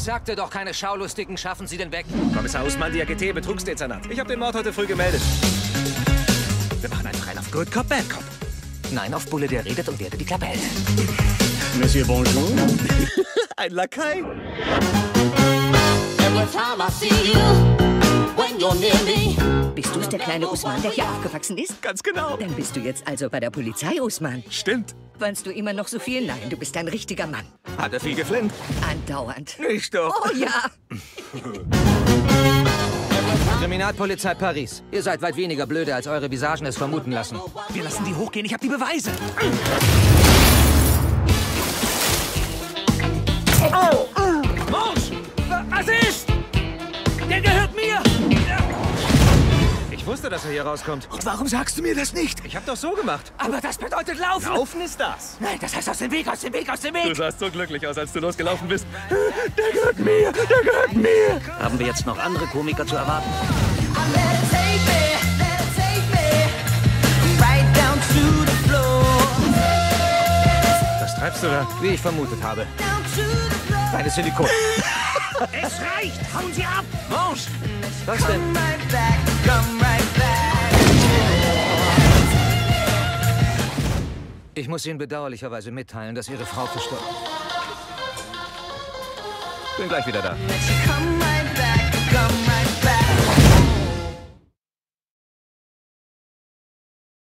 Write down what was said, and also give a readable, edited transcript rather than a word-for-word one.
sagte doch, keine Schaulustigen schaffen Sie den weg. Kommissar Usman, DAGT, Betrugsdezernat. Ich habe den Mord heute früh gemeldet. Wir machen einfach einen auf Good Cop, Bad Cop. Nein, auf Bulle, der redet und werde die Klappe hält. Monsieur, bonjour. Ein Lakai. Every time I see you, when you're near me. Bist du's, der kleine Usman, der hier aufgewachsen ist? Ganz genau. Dann bist du jetzt also bei der Polizei, Usman. Stimmt. Weinst du immer noch so viel? Nein, du bist ein richtiger Mann. Hat er viel geflennt? Andauernd. Nicht doch. Oh ja. Kriminalpolizei Paris. Ihr seid weit weniger blöde, als eure Visagen es vermuten lassen. Wir lassen die hochgehen, ich habe die Beweise. Oh! Morsch! Was ist? Der gehört mir! Ich wusste, dass er hier rauskommt. Und warum sagst du mir das nicht? Ich habe doch so gemacht. Aber das bedeutet laufen! Laufen ist das. Nein, das heißt aus dem Weg, aus dem Weg, aus dem Weg! Du sahst so glücklich aus, als du losgelaufen bist. Der gehört mir, der gehört mir. Haben wir jetzt noch andere Komiker zu erwarten? Was treibst du da? Wie ich vermutet habe. Kleines Silikon. Es reicht! Hauen Sie ab! Morsch! Was denn? Ich muss Ihnen bedauerlicherweise mitteilen, dass Ihre Frau verstorben ist. Bin gleich wieder da. Come right back.